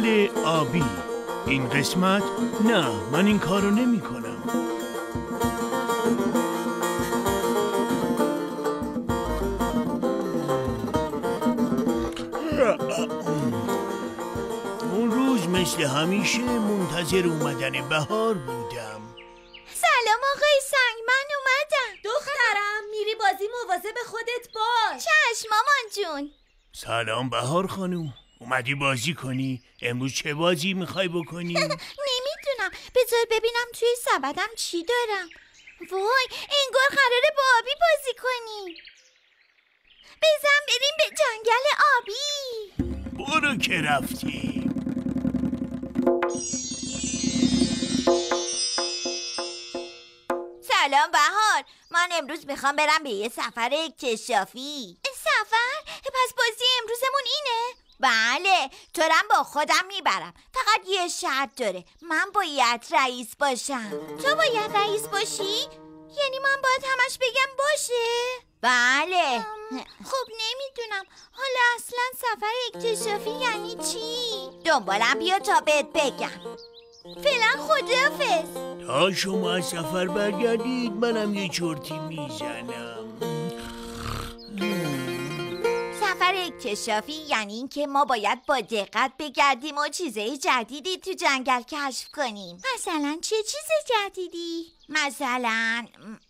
جنگل آبی. این قسمت نه، من این کارو نمی کنم. اون روز مثل همیشه منتظر اومدن بهار بودم. سلام آقای سنگ، من اومدم. دخترم میری بازی، مواظب خودت باش. چشم مامان جون. سلام بهار خانوم، اومدی بازی کنی؟ امروز چه بازی میخوای بکنی؟ نمیدونم، بذار ببینم توی سبدم چی دارم. وای، انگار قراره با آبی بازی کنی. بزن بریم به جنگل آبی. برو که رفتی. سلام بهار، من امروز میخوام برم به یه سفر اکتشافی. سفر؟ پس بازی امروزمون اینه؟ بله، تو رم با خودم میبرم. فقط یه شرط داره، من باید رئیس باشم. تو باید رئیس باشی؟ یعنی من باید همش بگم باشه؟ بله. خب نمیدونم، حالا اصلا سفر اکتشافی یعنی چی؟ دنبالم بیا تا بهت بگم. فعلا خداحافظ. تا شما از سفر برگردید منم یه چرتی میزنم. سفر اکتشافی یعنی این که ما باید با دقت بگردیم و چیزای جدیدی تو جنگل کشف کنیم. مثلا چه چیز جدیدی؟ مثلا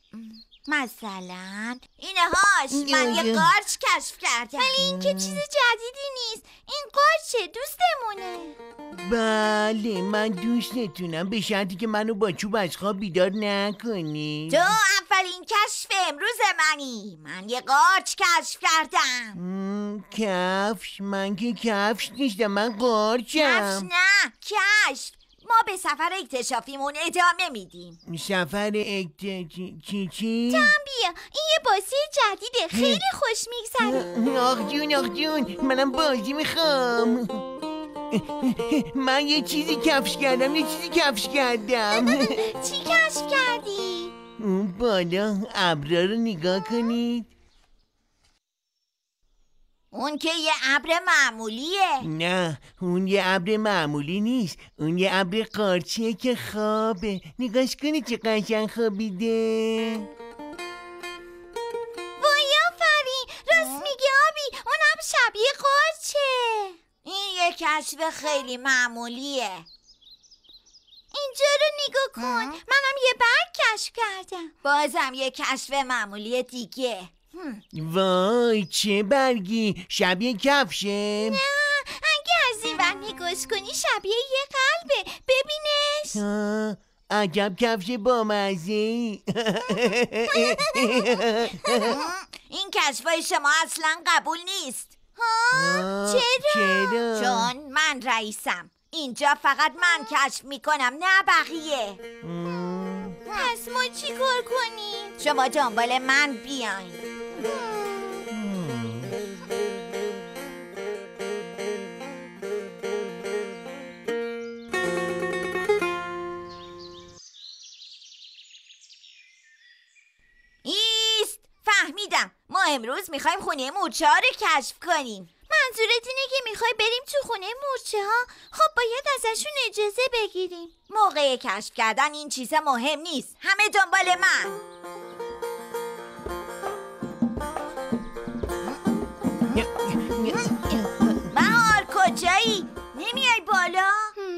اینه هاش. من یه قارچ کشف کردم. ولی این که چیز جدیدی نیست، این قارچه دوستمونه. بله من دوستتونم، به شرطی که منو با چوب از خواب بیدار نکنی. تو اولین کشف امروز منی. من یه قارچ کشف کردم. کفش؟ من که کفش نیستم، من قارچم. کفش نه، کشف. ما به سفر اکتشافیمون ادامه میدیم. سفر چی؟ تم بیا، این یه بازی جدیده، خیلی خوش میگذره. آخ جون منم بازی میخوام. من یه چیزی کفش کردم. چی کشف کردی؟ اون بالا ابرا رو نگاه کنید. اون که یه ابر معمولیه. نه، اون یه ابر معمولی نیست، اون یه ابر قارچیه که خوابه. نگاش کنید چه قشنگ خوابیده. وای آفرین، راست میگه آبی، اونم شبیه قارچه. این یه کشف خیلی معمولیه. اینجا رو نگاه کن، منم یه برگ کشف کردم. بازم یه کشف معمولی دیگه. وای چه برگی، شبیه کفشه. نه، اگه از این ور نگاش کنی شبیه یه قلبه، ببینش. عجب کفش بامزه‌ای. این کشفای شما اصلا قبول نیست. چرا؟ چون من رئیسم، اینجا فقط من کشف میکنم، نه بقیه. پس ما چی کار کنیم؟ شما دنبال من بیاین. ایست، فهمیدم. ما امروز میخوایم خونه مورچه ها رو کشف کنیم. منظورت اینه که میخوای بریم تو خونه مورچه ها؟ خب باید ازشون اجازه بگیریم. موقع کشف کردن این چیزا مهم نیست، همه دنبال من. بهار کجایی؟ نمیای بالا؟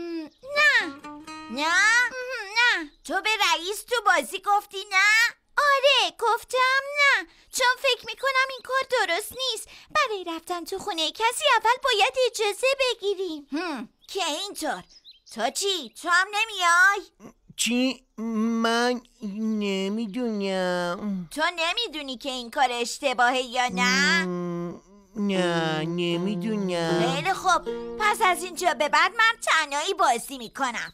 نه تو به رئیس تو بازی گفتی نه؟ آره گفتم نه، چون فکر میکنم این کار درست نیست. برای رفتن تو خونه کسی اول باید اجازه بگیریم. که اینطور. تو چی؟ تو هم نمیای؟ چی؟ من نمیدونم. تو نمیدونی که این کار اشتباهه یا نه؟ نه نمیدونم. خیلی خوب، پس از اینجا به بعد من تنهایی بازی میکنم.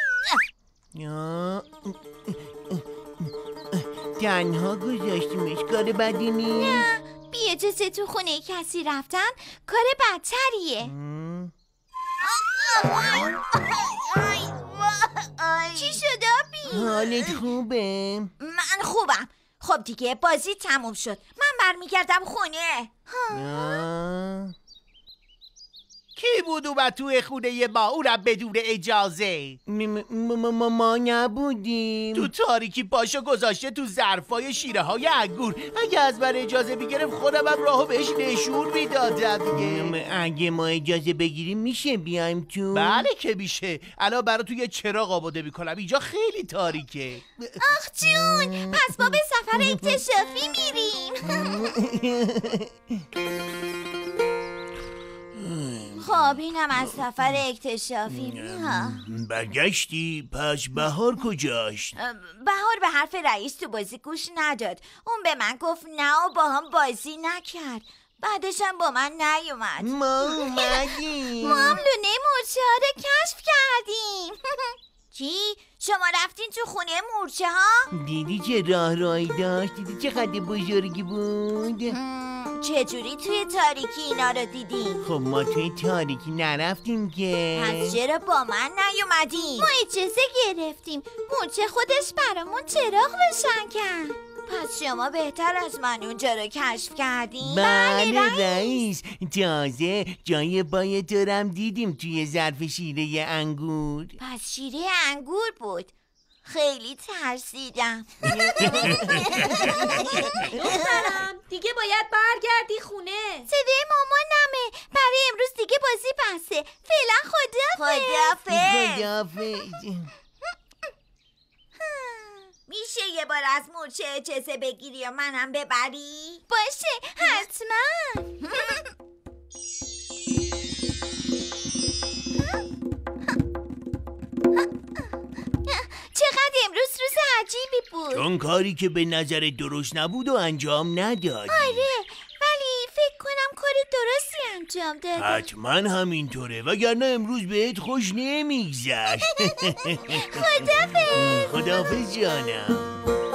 تنها گذاشتیمش، کار بدی نیست. نه، بی اجازه تو خونه کسی رفتن کار بدتریه. چی شد آبی؟ حالت خوبه؟ من خوبم. خب دیگه بازی تموم شد، من برمیگردم خونه. کی بود اومد توی خونه ما اونم بدون اجازه؟ ما نبودیم. تو تاریکی پاشو گذاشته تو ظرفای شیره های انگور. اگه از من اجازه میگرفت خودم هم راهو بهش نشون میدادم دیگه. اگه ما اجازه بگیریم میشه بیایم تو؟ بله که میشه. الان برای تو یه چراغ آماده میکنم، اینجا خیلی تاریکه. آخ جون، پس ما به سفر اکتشافی میریم. خب اینم از سفر اکتشافی. برگشتی؟ پس بهار کجاست؟ بهار به حرف رئیس تو بازی گوش نداد. اون به من گفت نه و با هم بازی نکرد. بعدش هم با من نیومد. ما اومدیم. ما هم لونه مورچه ها رو کشف کردیم. چی؟ شما رفتین تو خونه مورچه ها؟ دیدی چه راهی داشت؟ دیدی چه قد بزرگی بود؟ چجوری توی تاریکی اینا رو دیدین؟ خب ما توی تاریکی نرفتیم که. پس چرا با من نیومدین؟ ما اجازه گرفتیم. مورچه خودش برامون چراغ روشن کرد. پس شما بهتر از من اونجا رو کشف کردین؟ بله رئیس. تازه جای بای دارم دیدیم توی ظرف شیره انگور. پس شیره انگور بود. خیلی ترسیدم. دخترم دیگه باید برگردی خونه. صدای مامانمه. برای امروز دیگه بازی بسته. فعلا خداحافظ. میشه یه بار از مورچه اجازه بگیری و منم ببری؟ باشه حتما. چقدر امروز روز عجیبی بود. چون کاری که به نظر درست نبود و انجام ندادی. آره ولی فکر کنم کار درستی انجام دادم. حتما همینطوره وگرنه امروز بهت خوش نمیگذشت. خداحافظ. خداحافظ جانم.